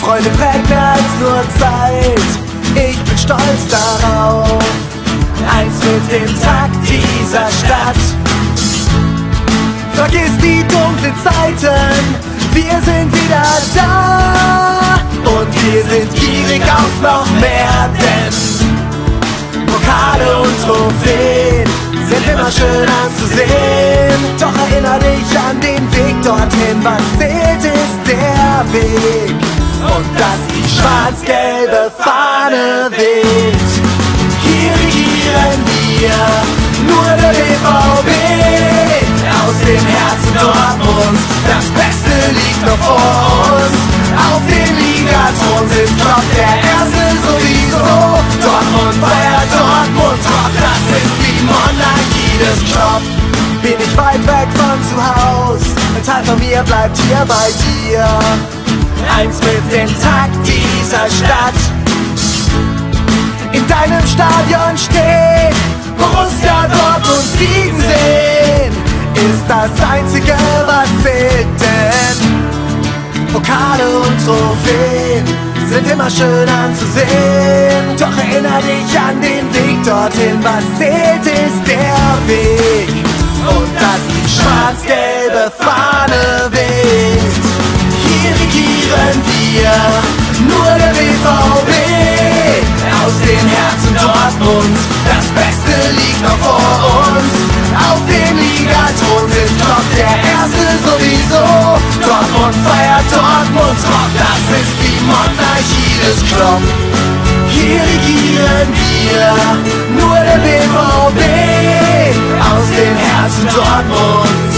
Freude prägt mehr als nur Zeit. Ich bin stolz darauf, eins mit dem Takt dieser Stadt. Vergiss die dunklen Zeiten, wir sind wieder da. Und wir sind gierig auf noch mehr, denn Pokale und Trophäen sind immer schön anzusehen. Doch erinnere dich an den Weg dorthin, was zählt ist der Weg. Und dass die schwarz-gelbe Fahne weht. Hier regieren wir, nur der BVB. Aus dem Herzen Dortmunds, das Beste liegt noch vor uns. Auf dem Ligathron sitzt Klopp, der Erste sowieso. Dortmund feiert, Dortmund rockt, das ist die Monarchie des Klopp. Bin ich weit weg von zu Haus, ein Teil von mir bleibt hier bei dir. Eins mit dem Takt dieser Stadt. In deinem Stadion steht Borussia Dortmund siegen sehen. Ist das Einzige, was zählt, denn Pokale und Trophäen sind immer schön anzusehen. Doch erinnere dich an den Weg dorthin, was zählt ist der Weg. Und dass die schwarz-gelbe Fahne weht. Hier regieren wir, nur der BVB. Aus dem Herzen Dortmunds, das Beste liegt noch vor uns. Auf dem Ligathron sitzt Klopp, der Erste sowieso. Dortmund feiert, Dortmund rockt, das ist die Monarchie des Klopp. Hier regieren wir, nur der BVB. Aus dem Herzen Dortmunds,